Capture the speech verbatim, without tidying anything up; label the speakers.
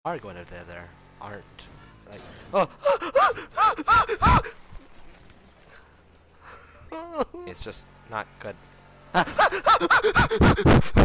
Speaker 1: Are going to there aren't like oh it's just not good.